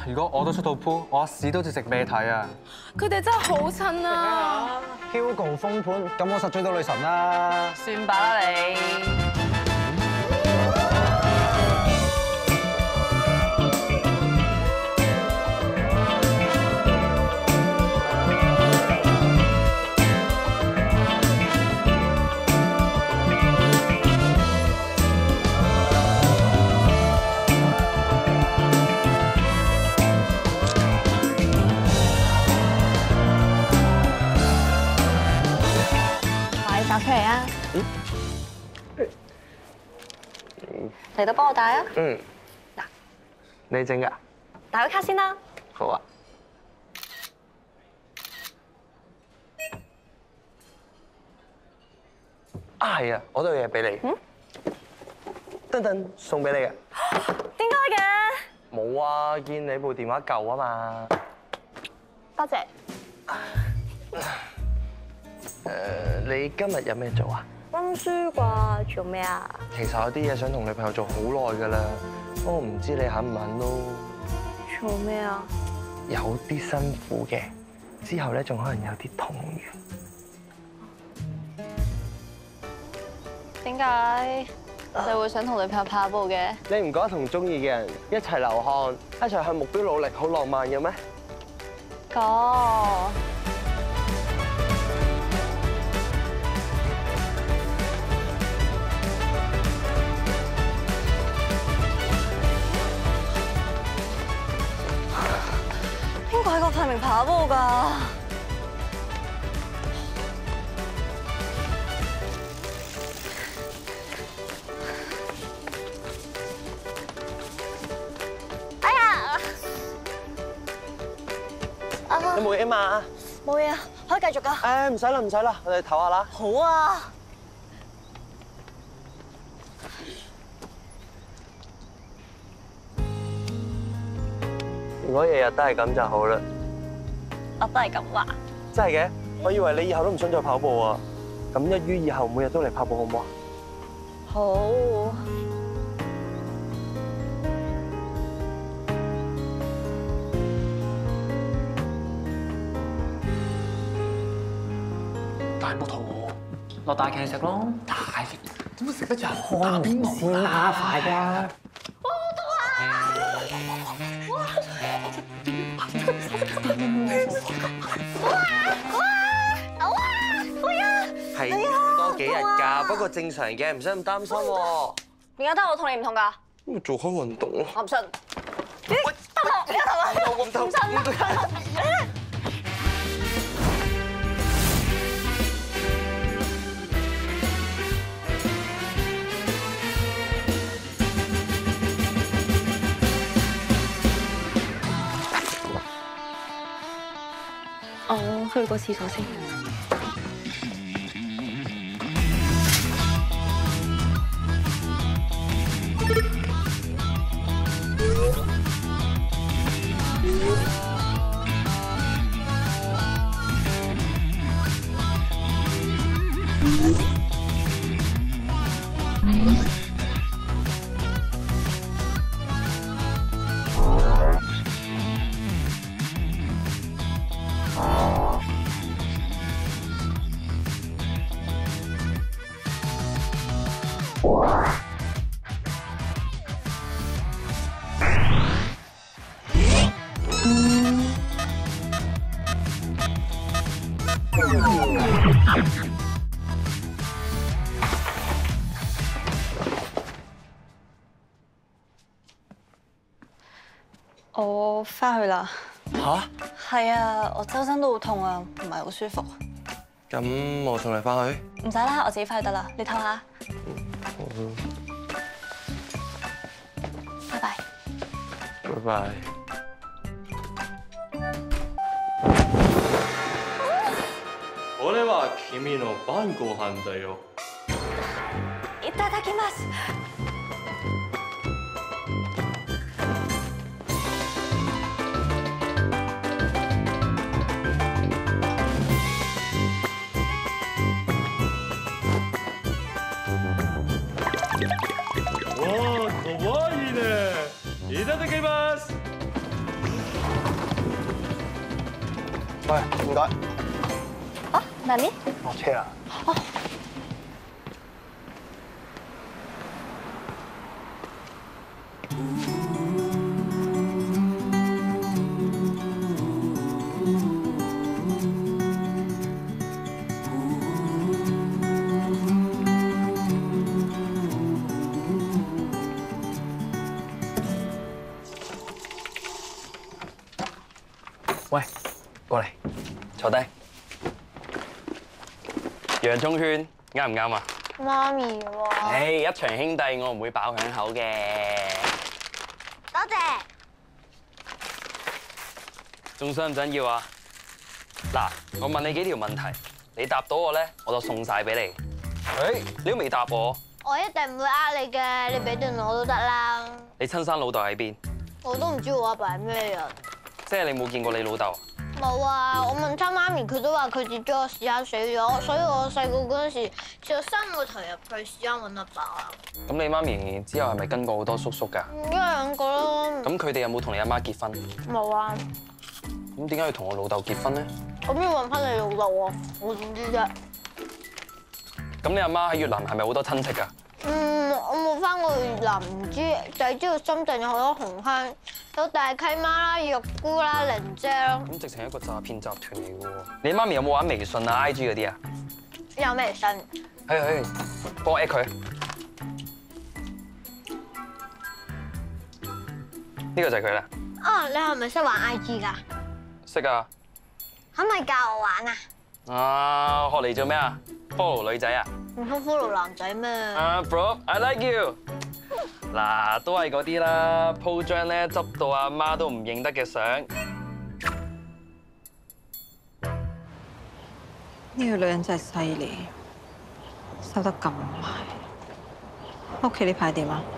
如果我都出到 pool， 我屎都要食俾你睇啊！ 佢哋真係好襯啊 ！Hugo 封盤，咁我實追到女神啦！ 算吧啦你。出嚟啊！嚟到幫我戴啊！嗱， 你整㗎？ 戴個卡先啦。 好啊。啊係啊，我都有嘢俾你。等等，送俾你嘅。 點解嘅？ 冇啊，見你部電話舊啊嘛。 多謝。 你今日有咩做啊？ 溫書啩？做咩啊？ 其實有啲嘢想同女朋友做好耐㗎啦，不過唔知你肯唔肯咯。 做咩啊？ 有啲辛苦嘅，之後咧仲可能有啲痛嘅。 點解你會想同女朋友跑步嘅？ 你唔覺得同中意嘅人一齊流汗，一齊向目標努力，好浪漫嘅咩？ 講。邊個喺個發明跑步㗎？哎呀！ 你冇嘢嘛？ 冇嘢啊，可以繼續㗎。 誒唔使啦，唔使啦，我哋唞下啦。 好啊。 如果日日都係咁就好啦。 我都係咁話。 真係嘅，我以為你以後都唔想再跑步啊。咁一於以後每日都嚟跑步好唔好啊？ 好。 大木肚餓，落大劇食咯。大劇點會食得着？ 開門先啦，快啲！ 係多幾日㗎，不過正常嘅，唔使咁擔心喎。 點解得我痛你唔痛㗎？ 咁咪做開運動咯。 我唔信。得啦，你得啦。 唔痛。 我去個廁所先。我翻去啦。 吓？ 係啊，我周身都好痛啊，唔係好舒服。 咁我送你翻去？ 唔使啦，我自己翻去得啦。你唞下。拜拜。 拜拜。 これは君の晩ご飯だよ。 いただきます。 わあ、可愛いね。いただきます。 喂，唔該。 哦，媽咪。 落車啦。 哦。 喂，過嚟，坐低。洋葱圈啱唔啱啊？ 媽咪喎。 一場兄弟我唔會爆響口嘅。 多謝。 仲想唔想要啊？嗱，我問你幾條問題，你答到我咧，我就送晒俾你。你都未答我。 我一定唔會呃你嘅，你俾電腦都得啦。 你親生老豆喺邊？ 我都唔知我阿爸係咩人。 即係你冇見過你老豆？ 冇啊！我問親媽咪，佢都話佢接咗我試下死咗，所以我細個嗰陣時就伸個頭入去試下揾阿爸啊。 咁你媽咪之後係咪跟過好多叔叔㗎？ 一兩個咯。 咁佢哋有冇同你阿媽結婚？ 冇啊。 咁點解要同我老豆結婚咧？ 咁要問翻你老豆喎，我點知啫？ 咁你阿媽喺越南係咪好多親戚㗎？ 我冇翻過越南，唔知，就係知道深圳有好多紅香，有大契媽啦、玉姑啦、玲姐咯。咁直情係一個詐騙集團嚟㗎喎！你媽咪有冇玩微信啊、IG 嗰啲啊？ 有微信。 係，幫我 at 佢。呢個就係佢啦。 哦，你係咪識玩 IG 㗎？ 識啊。 可唔可以教我玩啊？ 啊，學嚟做咩啊 ？follow 女仔啊？ 唔通 follow 男仔咩？ 啊 ，bro，I like you。嗱，都係嗰啲啦，鋪張咧執到阿媽都唔認得嘅相。 呢個女人真係犀利，收得咁埋。屋企呢排點啊？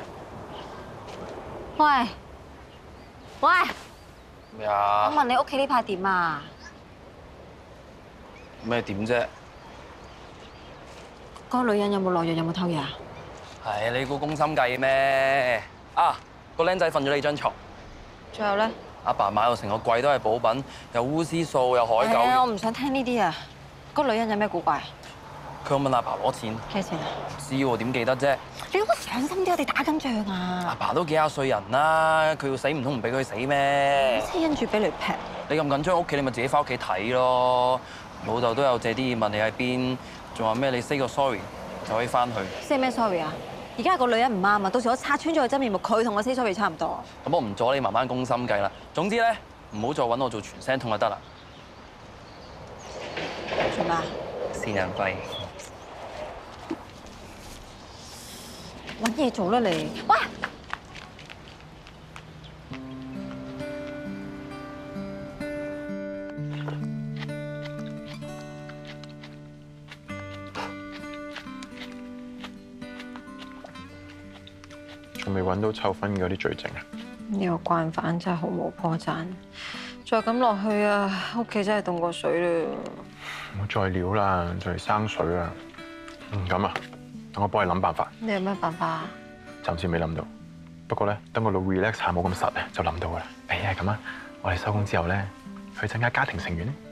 喂，喂， 咩啊？ 我問你屋企呢排點啊？ 咩點啫？ 嗰個女人有冇落藥？有冇偷嘢啊？ 係你估攻心計咩？啊，個僆仔瞓咗你張床。 最後咧？ 阿爸買到成個櫃都係補品，有烏絲素，有海狗。 我唔想聽呢啲啊！嗰個女人有咩古怪？ 佢有問阿爸攞錢。 幾多錢啊？ 唔知喎，點記得啫？ 你好上心啲，我哋打緊仗啊！ 阿爸都幾廿歲人啦，佢要死唔通唔俾佢死咩？ 黐因住俾雷劈。 你咁緊張屋企，你咪自己翻屋企睇咯。老豆都有借啲嘢問你喺邊，仲話咩你 say 個 sorry 就可以翻去。 say 咩 sorry 啊？而家係個女人唔啱啊！到時我拆穿咗佢真面目，佢同我 say sorry 差唔多。 咁我唔阻你慢慢攻心計啦。總之咧，唔好再揾我做傳聲筒就得啦。 做咩啊？ 線人費。 揾嘢做啦你！喂！ 仲未揾到湊分嗰啲罪證啊？ 呢個慣犯真係毫無破綻，再咁落去啊，屋企真係凍過水啦！ 唔好再撩啦，就嚟生水啦。咁啊，等我幫你諗辦法。 你有咩辦法啊？ 暫時未諗到，不過咧，等個腦 relax 下冇咁實咧，就諗到噶啦。係咁啊，我哋收工之後咧，去增加家庭成員。